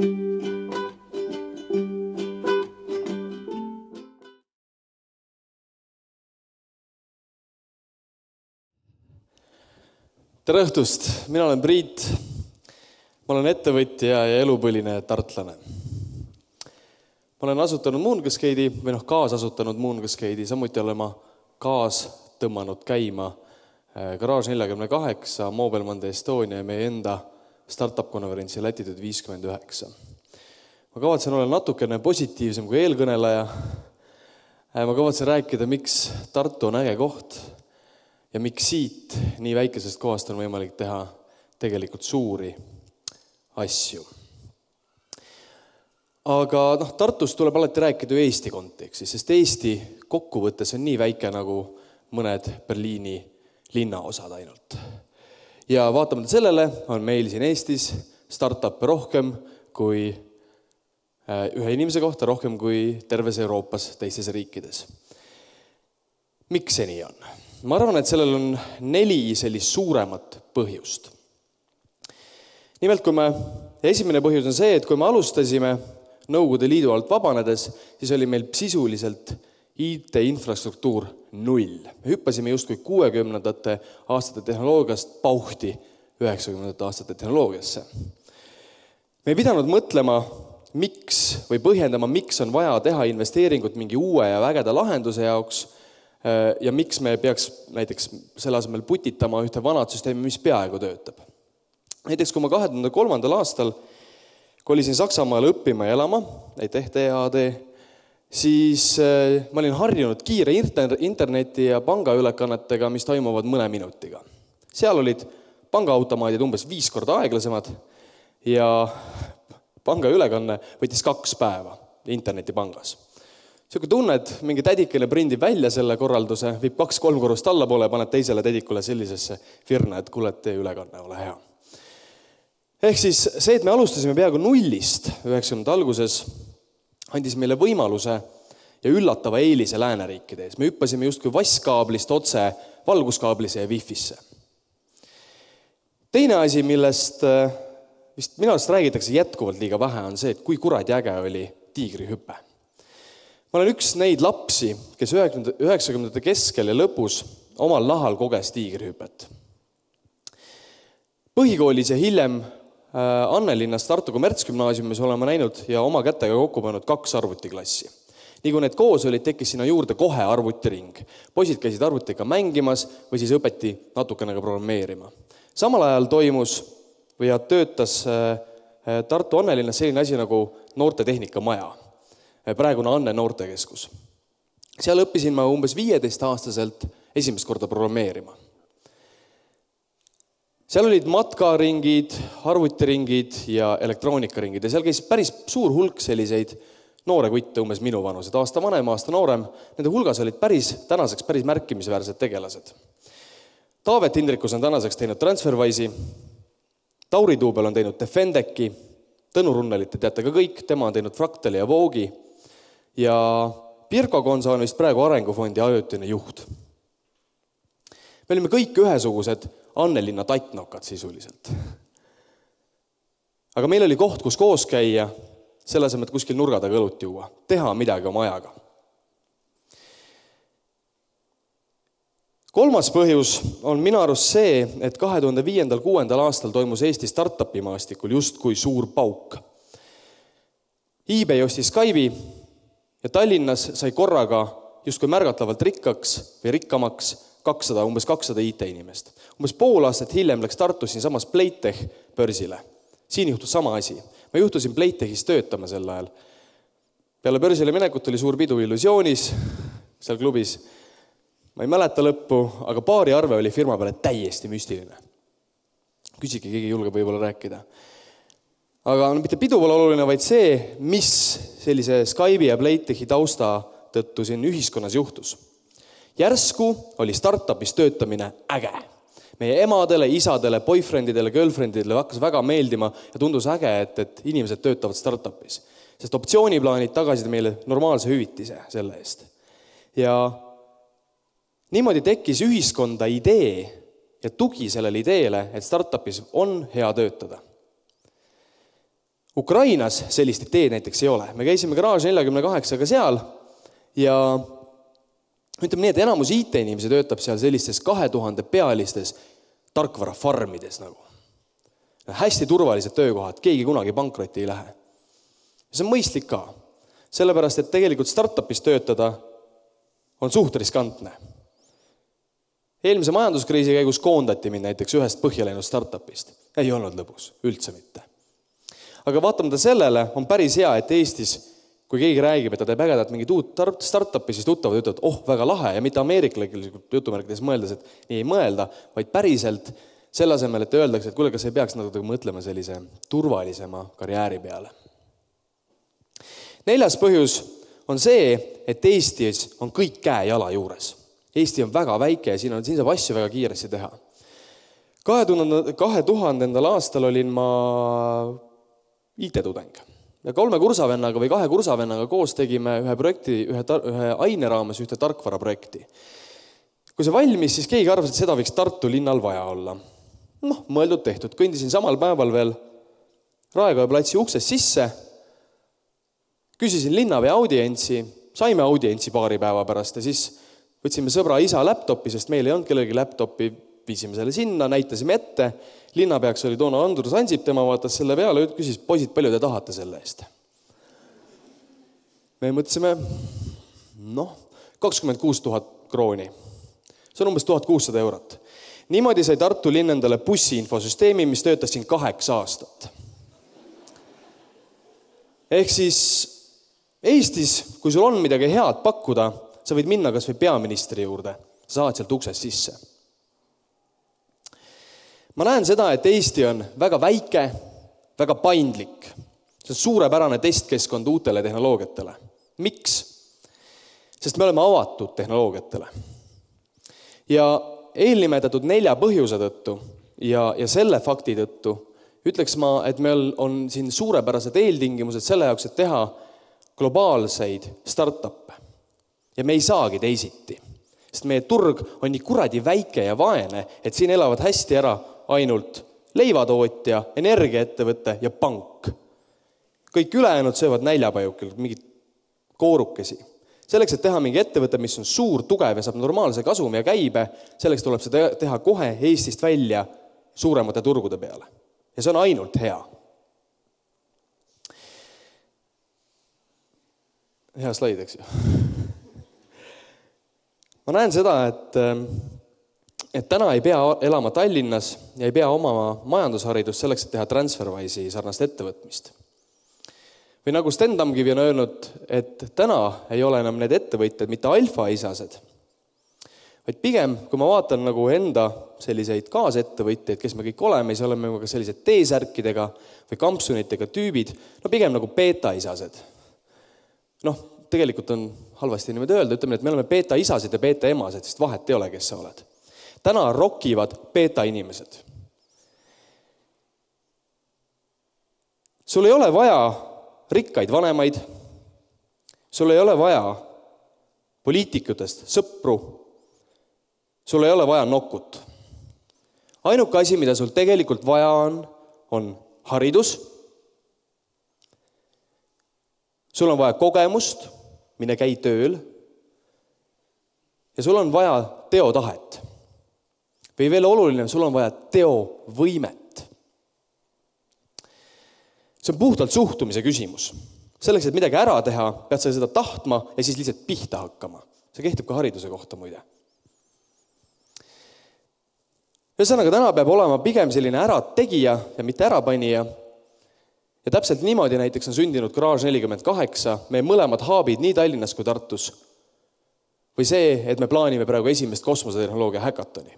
Tere õhtust, mina olen Priit, ma olen ettevõtja ja elupõline tartlane. Ma olen asutanud Mooncascade'i või kaasasutanud Mooncascade'i, samuti olen ma kaas tõmmanud käima Garage48, MobileMonday Estonia ja meie enda Start-up-konverentsi Latitude 59. Ma kavatsen olla natukene positiivsem kui eelkõneleja. Ma kavatsen rääkida, miks Tartu on äge koht ja miks siit nii väikesest kohast on võimalik teha tegelikult suuri asju. Aga Tartust tuleb alati rääkida ju Eesti kontekstis, sest Eesti kokkuvõttes on nii väike nagu mõned Berliini linnaosad ainult. Ja vaatamata sellele on meil siin Eestis start-up'e rohkem kui ühe inimese kohta, rohkem kui terves Euroopas teistes riikides. Miks see nii on? Ma arvan, et sellel on 4 sellist suuremat põhjust. Nimelt, esimene põhjus on see, et kui me alustasime Nõukogude Liidu alt vabanedes, siis oli meil sisuliselt IT-infrastruktuur 0. Me hüppasime justkui 60. aastate tehnoloogiast pauhti 90. aastate tehnoloogiasse. Me ei pidanud mõtlema, miks või põhjendama, miks on vaja teha investeeringut mingi uue ja vägeda lahenduse jaoks ja miks me peaks näiteks selle asemel putitama ühte vanad süsteemi, mis peaaegu töötab. Näiteks kui ma 2003. aastal kolisin Saksamaale õppima ja elama, TED, siis ma olin harjunud kiire interneti ja pangaülekannetega, mis toimuvad mõne minutiga. Seal olid pangaautomaadid umbes 5 korda aeglasemad ja pangaülekanne võttis 2 päeva internetipangas. Selline tunne, et mingi tädikene prindib välja selle korralduse, viib 2-3 korrust allapoole ja paneb teisele tädikule sellisesse firna, et kuule, tee ülekanne, ole hea. Ehk siis see, et me alustasime peaaegu 0-st 90. alguses, andis meile võimaluse ja üllatava eelise lääneriikide ees. Me hüppasime justkui vasskaablist otse valguskaablise ja Wi-Fisse. Teine asi, millest vist minu arust räägitakse jätkuvalt liiga vähe, on see, et kui kuradi äge oli tiigrihüpe. Ma olen üks neid lapsi, kes 90. keskel ja lõpus omal nahal koges tiigrihüpet. Põhikoolis ja hiljem Annelinnas Tartu kommertsgümnaasiumis oleme näinud ja oma kätega kokku pannud 2 arvutiklassi. Nii kui need koos olid, tekkis sinna juurde kohe arvutiring. Poisid käisid arvutiga mängimas või siis õpeti natukene ka programmeerima. Samal ajal toimus või töötas Tartu Annelinnas selline asi nagu noortetehnikamaja. Praegune Anne noortekeskus. Seal õppisin ma umbes 15-aastaselt esimest korda programmeerima. Seal olid matkaringid, arvutiringid ja elektroonikaringid ja seal käis päris suur hulk selliseid noore kutte, umbes minu vanused, aasta vanem, aasta noorem. Nende hulgas olid tänaseks päris märkimisväärsed tegelased. Taavet Hindrikus on tänaseks teinud TransferWise'i, Tauri Tuubel on teinud Defendeki, Tõnu Runnelit teate ka kõik, tema on teinud Fractali ja Vogue'i ja Pirko Konsa on vist praegu Arengufondi ajutine juht. Me olime kõik ühesugused Annelinna tattnokad sisuliselt. Aga meil oli koht, kus koos käia, selle asemel, et kuskil nurga taga õlut juua, teha midagi oma ajaga. Kolmas põhjus on minu arust see, et 2005-2006 aastal toimus Eesti startupi maastikul justkui suur pauk. eBay ostis Skype'i ja Tallinnas sai korraga justkui märgatavalt rikkaks või rikkamaks umbes 200 IT-inimest. Umbes pool aastat hiljem läks Tartus siin samas Playtech börsile. Siin juhtus sama asi. Ma juhtusin Playtechis töötama sel ajal. Peale börsile minekut oli suur pidu Illusioonis, seal klubis. Ma ei mäleta lõppu, aga paari arve oli firma peale täiesti müstiline. Küsige, keegi julge võib-olla rääkida. Aga mitte pidu pole oluline, vaid see, mis sellise Skype'i ja Playtechi tausta tõttu siin ühiskonnas juhtus. Järsku oli startupis töötamine äge. Meie emadele, isadele, boyfriendidele, girlfriendidele hakkas väga meeldima ja tundus äge, et inimesed töötavad startupis. Sest optsiooniplaanid tagasid meile normaalse hüvitise selle eest. Ja niimoodi tekkis ühiskonda idee ja tugi sellele ideele, et startupis on hea töötada. Ukrainas sellist ideed näiteks ei ole. Me käisime Garage48-ga seal ja ütleme nii, et enamus IT-inimesi töötab seal sellistes 2000 pealistes tarkvarafarmides nagu. Hästi turvalised töökohad, keegi kunagi pankrotti ei lähe. See on mõistlik ka, sellepärast, et tegelikult startupis töötada on suht riskantne. Eelmise majanduskriisi käigus koondati mind näiteks ühest põhja läinud startupist. Ei olnud lõbus, üldse mitte. Aga vaatamata sellele on päris hea, et Eestis, kui keegi räägib, et ta teeb ägedat mingit uut startupi, siis tuttavad ütlevad, väga lahe ja mitte ameeriklalikult jutumärkides mõeldes, et nii ei mõelda, vaid päriselt selle asemel, et öeldakse, et kuule, kas ei peaks natuke mõtlema sellise turvalisema karjääri peale. 4. põhjus on see, et Eestis on kõik käe-jala juures. Eesti on väga väike ja siin saab asju väga kiiresti teha. 2000. aastal olin ma IT-tudeng. Ja 3 kursavennaga või 2 kursavennaga koos tegime ühe aine raames ühte tarkvaraprojekti. Kui see valmis, siis keegi arvas, et seda võiks Tartu linnal vaja olla. Mõeldud tehtud. Kõndisin samal päeval veel Raekoja platsi uksest sisse, küsisin linnapea audientsi, saime audientsi paari päeva pärast ja siis võtsime sõbra isa laptopi, sest meil ei olnud kellegi laptopi, viisime selle sinna, näitasime ette. Linnapeaks oli toona Andrus Ansip, tema vaatas selle peale ja küsis, poisid, palju te tahate selle eest? Me mõtlesime, 26 000 krooni. See on umbes 1600 eurot. Niimoodi sai Tartu linn endale bussiinfosüsteemi, mis töötas siin 8 aastat. Ehk siis Eestis, kui sul on midagi head pakkuda, sa võid minna kas või peaministri juurde. Sa saad sealt uksest sisse. Ma näen seda, et Eesti on väga väike, väga paindlik. See on suurepärane testkeskkond uutele tehnoloogiatele. Miks? Sest me oleme avatud tehnoloogiatele. Ja eelnimetatud 4 põhjuse tõttu ja selle fakti tõttu ütleks ma, et meil on siin suurepärased eeltingimused selle jaoks, et teha globaalseid start-up'e. Ja me ei saagi teisiti. Sest meie turg on nii kuradi väike ja vaene, et siin elavad hästi ära ainult leivatootja, energiaettevõte ja pank. Kõik ülejäänud söövad näljapajukil, mingid koorukesi. Selleks, et teha mingi ettevõte, mis on suur, tugev ja saab normaalse kasumi ja käibe, selleks tuleb see teha kohe Eestist välja suuremate turgude peale. Ja see on ainult hea. Hea slaid, eks ju. Ma näen seda, et täna ei pea elama Tallinnas ja ei pea omama majandusharidust selleks, et teha TransferWise'i sarnast ettevõtmist. Või nagu Sten Tamkivi on öelnud, et täna ei ole enam need ettevõtjad mitte alfa-isased, vaid pigem, kui ma vaatan nagu enda selliseid kaasettevõtjaid, kes me kõik oleme, siis oleme ka sellised T-särkidega või kampsunitega tüübid, pigem nagu beta-isased. Tegelikult on halvasti niimoodi öelda, ütleme, et me oleme beta-isased ja beta-emased, sest vahet ei ole, kes sa oled. Täna rokivad beta-inimesed. Sul ei ole vaja rikkaid vanemaid, sul ei ole vaja poliitikutest sõpru, sul ei ole vaja nokut. Ainuke asi, mida sul tegelikult vaja on haridus, sul on vaja kogemust, mine käi tööl ja sul on vaja teotahet. Või veel oluline, sul on vaja teovõimet. See on puhtalt suhtumise küsimus. Selleks, et midagi ära teha, pead sa seda tahtma ja siis lihtsalt pihta hakkama. See kehtib ka hariduse kohta muide. Ühesõnaga, täna peab olema pigem selline ärategija ja mitte ärapanija. Ja täpselt niimoodi näiteks on sündinud Garage48, meie mõlemad haabid nii Tallinnas kui Tartus. Või see, et me plaanime praegu esimest kosmosetehnoloogia häkatoni.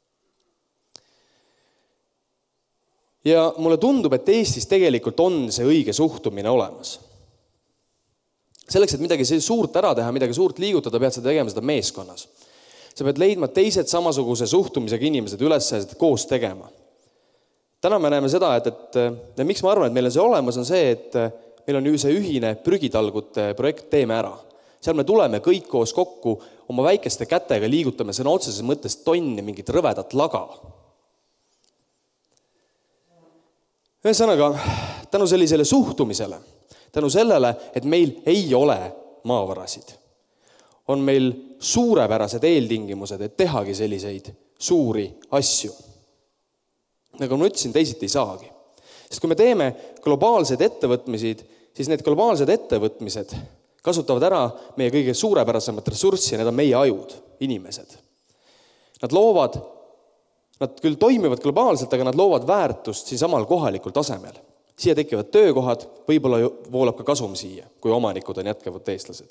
Ja mulle tundub, et Eestis tegelikult on see õige suhtumine olemas. Selleks, et midagi suurt ära teha, midagi suurt liigutada, pead sa tegema seda meeskonnas. Sa pead leidma teised samasuguse suhtumisega inimesed üles koos tegema. Täna me näeme seda, et miks ma arvan, et meil on see olemas, on see, et meil on see ühine prügitalgute projekt Teeme ära. Seal me tuleme kõik koos kokku, oma väikeste kätega liigutame sõna otseses mõttes tonni mingit rõvedat laga. Ühesõnaga, tänu sellisele suhtumisele, tänu sellele, et meil ei ole maavarasid, on meil suurepärased eeltingimused, et tehagi selliseid suuri asju. Nagu ma ütlesin, teisiti ei saagi. Sest kui me teeme globaalsed ettevõtmised, siis need globaalsed ettevõtmised kasutavad ära meie kõige suurepärasemat ressurssi ja need on meie ajud, inimesed. Nad küll toimivad globaalselt, aga nad loovad väärtust siinsamal kohalikul tasemel. Siia tekivad töökohad, võib-olla voolab ka kasum siia, kui omanikud on jätkavad eestlased.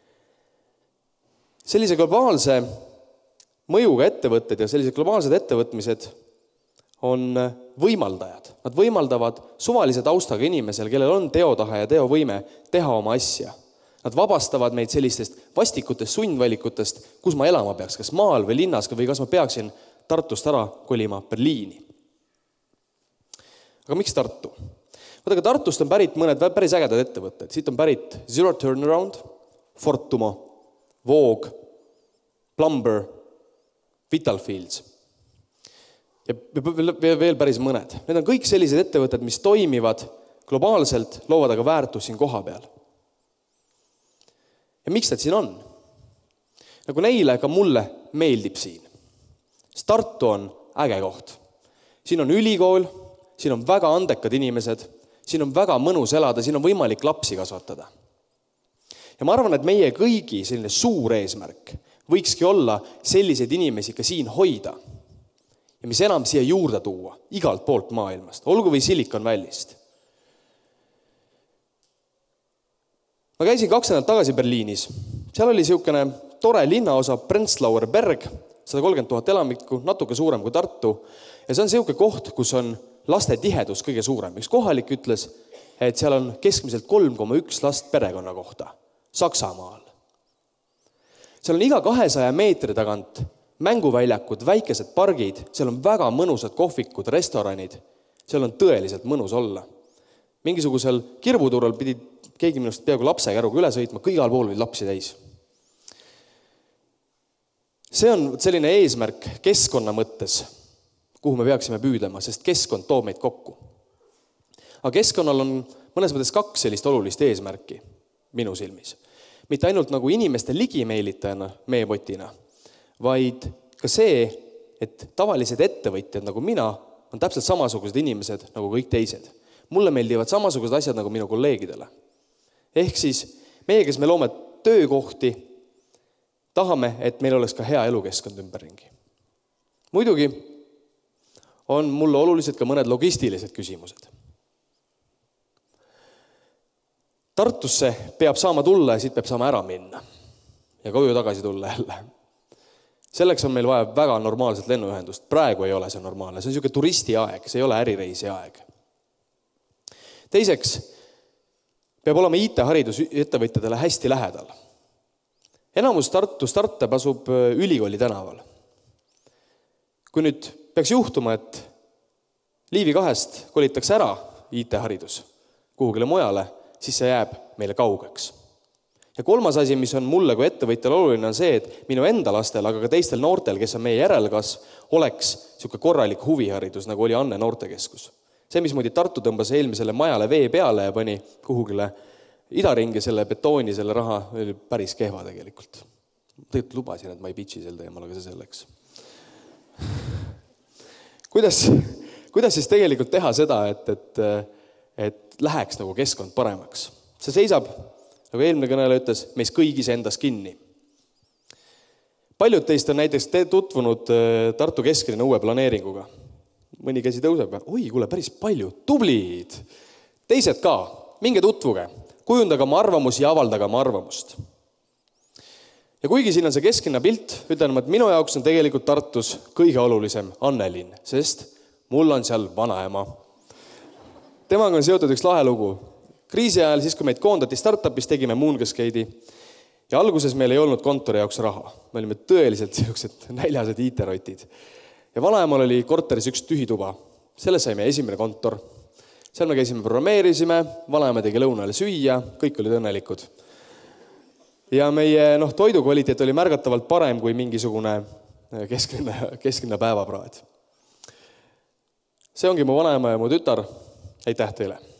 Sellise globaalse mõjuga ettevõtted ja sellised globaalsed ettevõtmised on võimaldajad. Nad võimaldavad suvalise taustaga inimesel, kellel on teotahe ja teovõime teha oma asja. Nad vabastavad meid sellistest vastikutest sundvalikutest, kus ma elama peaks, kas maal või linnas või kas ma peaksin Tartust ära kolima Berliini. Aga miks Tartu? Vaadake, Tartust on pärit mõned päris ägedad ettevõtted. Siit on pärit Zero Turnaround, Fortumo, Voog, Plumber, Vitalfields ja veel päris mõned. Need on kõik sellised ettevõtted, mis toimivad globaalselt, loovad aga väärtus siin koha peal. Ja miks nad siin on? Nagu neile, ka mulle meeldib siin. Tartu on äge koht. Siin on ülikool, siin on väga andekad inimesed, siin on väga mõnus elada, siin on võimalik lapsi kasvatada. Ja ma arvan, et meie kõigi selline suur eesmärk võikski olla selliseid inimesi ka siin hoida ja mis enam siia juurde tuua, igalt poolt maailmast, olgu või Silicon Valley'st. Ma käisin 2 nädalat tagasi Berliinis. Seal oli siukene tore linnaosa Prenzlauer Berg, 130 000 elamikku, natuke suurem kui Tartu. Ja see on siuke koht, kus on laste tihedus kõige suurem. Üks kohalik ütles, et seal on keskmiselt 3,1 last perekonna kohta Saksamaal. Seal on iga 200 meetri tagant mänguväljakud, väikesed pargid, seal on väga mõnusad kohvikud, restoranid. Seal on tõeliselt mõnus olla. Mingisugusel kirbuturul pidi keegi minust peaaegu lapsekäruga üle sõitma, kõigal pool olid lapsi täis. See on selline eesmärk keskkonna mõttes, kuhu me peaksime püüdlema, sest keskkond toob meid kokku. Aga keskkonnal on mõnes mõttes 2 sellist olulist eesmärki minu silmis. Mitte ainult nagu inimeste ligimeelitajana, meepotina, vaid ka see, et tavalised ettevõtjad nagu mina on täpselt samasugused inimesed nagu kõik teised. Mulle meeldivad samasugused asjad nagu minu kolleegidele. Ehk siis meie, kes me loome töökohti, tahame, et meil oleks ka hea elukeskkond ümberringi. Muidugi on mulle olulised ka mõned logistilised küsimused. Tartusse peab saama tulla ja siit peab saama ära minna ja koju tagasi tulla jälle. Selleks on meil vaja väga normaalset lennuühendust. Praegu ei ole see normaalne. See on niisugune turisti aeg, see ei ole ärireisi aeg. Teiseks peab olema IT-haridus ettevõtjatele hästi lähedal. Enamus Tartu Start-up asub ülikooli tänaval. Kui nüüd peaks juhtuma, et Liivi 2 kolitakse ära IT-haridus kuhugile mujale, siis see jääb meile kaugeks. Ja 3. asi, mis on mulle kui ettevõtjal oluline, on see, et minu enda lastel, aga ka teistel noortel, kes on meie järelkasv, oleks niisugune korralik huviharidus, nagu oli Anne noortekeskus. See, mismoodi Tartu tõmbas eelmisele majale vee peale ja pani kuhugile idaringi selle betooni, selle raha, oli päris kehva tegelikult. Tegelikult lubasin, et ma ei pitchi sel teemal, aga see selleks. Kuidas siis tegelikult teha seda, et läheks nagu keskkond paremaks? See seisab, nagu eelmine kõneleja ütles, meis kõigis endas kinni. Paljud teist on näiteks tutvunud Tartu kesklinna uue planeeringuga. Mõni käsi tõuseb, oi, kuule, päris palju, tublid. Teised ka, minge tutvuge, kujundage oma arvamusi ja avaldage oma arvamust. Ja kuigi siin on see kesklinna pilt, ütlen, et minu jaoks on tegelikult Tartus kõige olulisem Annelinn, sest mul on seal vanaema. Temaga on seotud üks lahe lugu. Kriisi ajal, siis kui meid koondati Start-upis, tegime Mooncascade'i ja alguses meil ei olnud kontori jaoks raha. Me olime tõeliselt sellised näljased IT-rotid. Ja vanaemal oli korteris üks tühi tuba. Selles saime esimene kontor. Seal me käisime, programmeerisime, vanaema tegi lõunale süüa, kõik olid õnnelikud. Ja meie toidu kvaliteet oli märgatavalt parem kui mingisugune kesklinna päevapraad. See ongi mu vanaema ja mu tütar. Aitäh teile!